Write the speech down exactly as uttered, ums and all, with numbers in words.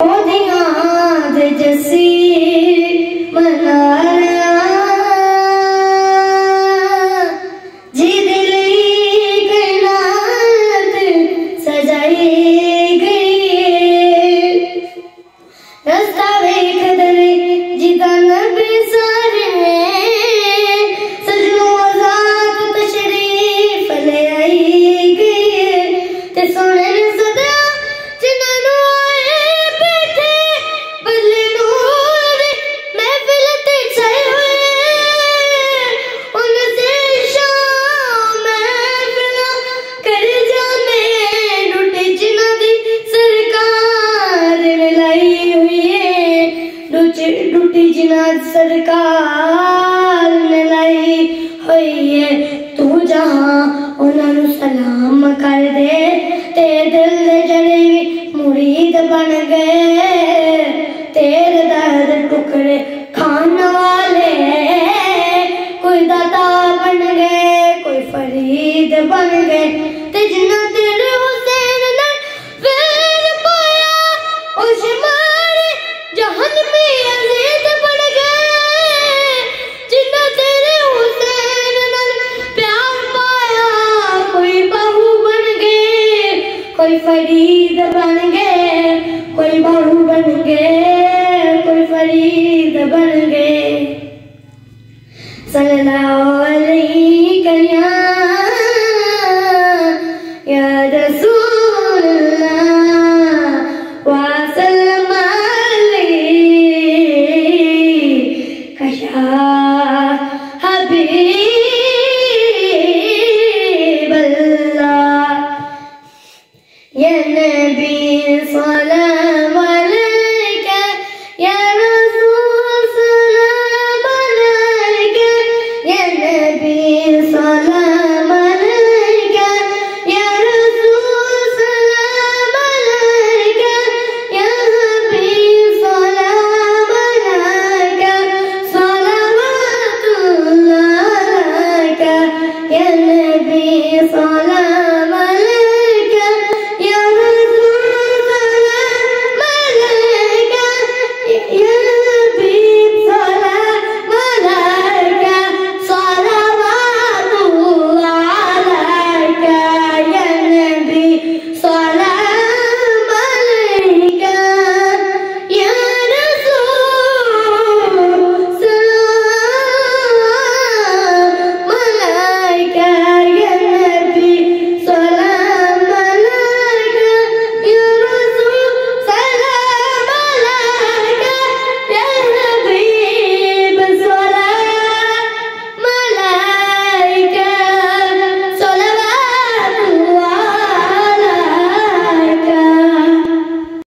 ओदियां दे जसी मनाया जिद लई कायनात सजाई गई रास्ता वेख दे जिदा नबी सारे सजनों आजाद तशरीफ ले आई गई ते सोने ने सदा जिन्हों आए बैठे बल्ले नूर महफिल ते छाए हुए उनसे शाम महफिल कर जाने लुटे जिन्हों दी सरकार मिलाई हुई है लुटी जिन्हों सरकार मिलाई हुई है तू जहां उन्होंने सलाम कर दे ते दिल दे जड़े भी मुरीद बन गए तेरे दर्द टुकड़े खान वाले कोई दाता बन गए कोई फरीद बन गए ते जिन्ना तेरे हुसैन ने फैर पाया उस मारे जहन में अजीज बन गए जिन्ना तेरे हुसैन ने प्यार पाया कोई बहू बन गए कोई फरीद बन गए कोई बहू बन गए कोई फरीद